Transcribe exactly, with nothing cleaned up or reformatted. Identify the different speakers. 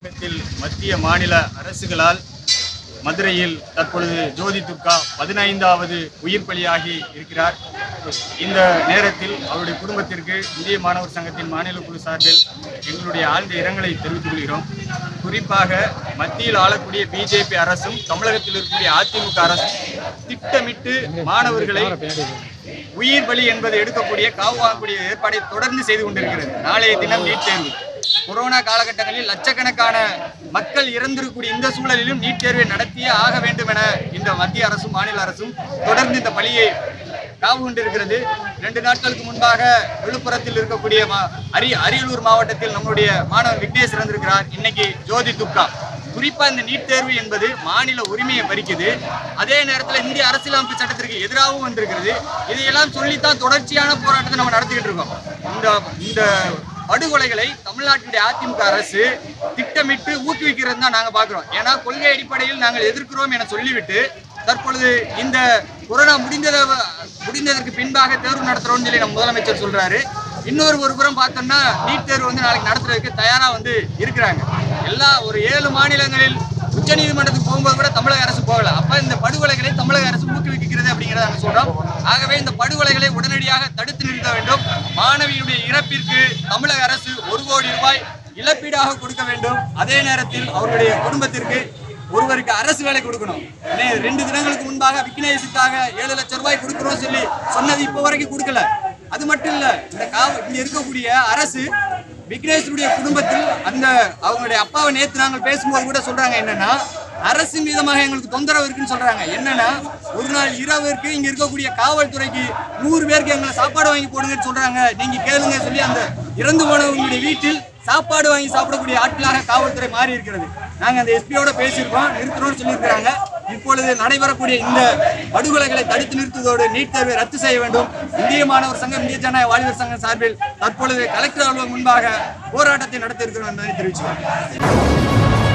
Speaker 1: மத்திய மாநில அரசுகளால் மதுரையில் தற்பொழுது ஜோதி துர்கா பதினைந்தாவது உயிர் பலியாகி இருக்கிறார். இந்த நேரத்தில் அவருடைய குடும்பத்திற்கு இந்திய மாணவர் சங்கத்தின் மாநில குழு சார்பில் எங்களுடைய ஆழ்ந்த இரங்கலை தெரிவித்துக் கொள்கிறோம். குறிப்பாக மத்தியில் ஆளக்கூடிய பிஜேபி அரசும் தமிழகத்தில் இருக்கக்கூடிய அதிமுக அரசும் திட்டமிட்டு மாணவர்களை உயிர் பலி என்பதை எடுக்கக்கூடிய காவு வாங்கக்கூடிய ஏற்பாடை தொடர்ந்து செய்து கொண்டிருக்கிறது. நாளைய தினம் நீட் தேர்வு. கொரோனா காலகட்டங்களில் லட்சக்கணக்கான மக்கள் இறந்திருக்கக்கூடிய இந்த சூழலிலும் நீட் தேர்வை நடத்தியே ஆக வேண்டும் என இந்த மத்திய அரசும் மாநில அரசும் தொடர்ந்து இந்த பலியை காவு கொண்டிருக்கிறது. இரண்டு நாட்களுக்கு முன்பாக விழுப்புரத்தில் இருக்கக்கூடிய அரி அரியலூர் மாவட்டத்தில் நம்முடைய மாணவர் விக்னேஷ் இறந்திருக்கிறார். இன்னைக்கு ஜோதி துர்கா. குறிப்பா இந்த நீட் தேர்வு என்பது மாநில உரிமையை பறிக்குது. அதே நேரத்தில் இந்திய அரசியலமைப்பு சட்டத்திற்கு எதிராகவும் வந்திருக்கிறது. இதையெல்லாம் சொல்லித்தான் தொடர்ச்சியான போராட்டத்தை நம்ம நடத்திக்கிட்டு இருக்கோம். இந்த இந்த படுகொலைகளை தமிழ்நாட்டுடைய அதிமுக அரசு திட்டமிட்டு ஊக்குவிக்கிறது தான் நாங்கள் பார்க்குறோம். ஏன்னா கொள்கை அடிப்படையில் நாங்கள் எதிர்க்கிறோம் என சொல்லிவிட்டு தற்பொழுது இந்த கொரோனா முடிந்தத முடிந்ததற்கு பின்பாக தேர்வு நடத்துறோம்னு சொல்லி நம்ம முதலமைச்சர் சொல்றாரு. இன்னொரு ஒரு புறம் பார்த்தோம்னா நீட் தேர்வு வந்து நாளைக்கு நடத்துறதுக்கு தயாரா வந்து இருக்கிறாங்க. எல்லா ஒரு ஏழு மாநிலங்களில் உச்ச நீதிமன்றத்துக்கு போகும்போது கூட தமிழக அரசு போகல. அப்ப இந்த படுகொலைகளை தமிழக அரசு ஊக்குவிக்கிறது அப்படிங்கிறத நாங்கள் சொல்றோம். ஆகவே இந்த படுகொலைகளை உடனடியாக தடுத்து நிறுத்த வேண்டும். மாணவியுடைய இறப்பிற்கு தமிழக அரசு ஒரு கோடி ரூபாய் இழப்பீடாக கொடுக்க வேண்டும். அதே நேரத்தில் அவருடைய குடும்பத்திற்கு ஒருவருக்கு அரசு வேலை கொடுக்கணும். ரெண்டு தினங்களுக்கு முன்பாக விக்னேஷுக்காக ஏழு லட்சம் ரூபாய் கொடுக்கிறோம் சொல்லி சொன்னது இப்போ வரைக்கும் கொடுக்கல. அது மட்டும் இல்ல, இந்த காவ இங்க இருக்கக்கூடிய அரசு விக்னேஷுடைய குடும்பத்தில் அந்த அவங்களுடைய அப்பாவை நேற்று நாங்கள் பேசும்போது கூட சொல்றாங்க என்னன்னா, அரசு மீதமாக எங்களுக்கு தொந்தரவு இருக்குன்னு சொல்றாங்க. என்னன்னா, ஒரு நாள் இரவிற்கு இங்க இருக்கக்கூடிய காவல்துறைக்கு நூறு பேருக்கு எங்களை சாப்பாடு வாங்கி போடுங்கன்னு சொல்றாங்க. நீங்க கேளுங்க சொல்லி அந்த இறந்து போனவங்களுடைய வீட்டில் சாப்பாடு வாங்கி சாப்பிடக்கூடிய ஆட்களாக காவல்துறை மாறி இருக்கிறது. நாங்க அந்த எஸ்பியோட பேசியிருக்கோம், நிறுத்தணும்னு சொல்லியிருக்கிறாங்க. இப்பொழுது நடைபெறக்கூடிய இந்த படுகொலைகளை தடுத்து நிறுத்துவதோடு நீட் தேர்வை ரத்து செய்ய வேண்டும். இந்திய மாணவர் சங்கம், இந்திய ஜனநாயக வாலிபர் சங்கம் சார்பில் தற்பொழுது கலெக்டர் அலுவலகம் முன்பாக போராட்டத்தை நடத்த இருக்கிறோம் என்பதை தெரிவிச்சுள்ளோம்.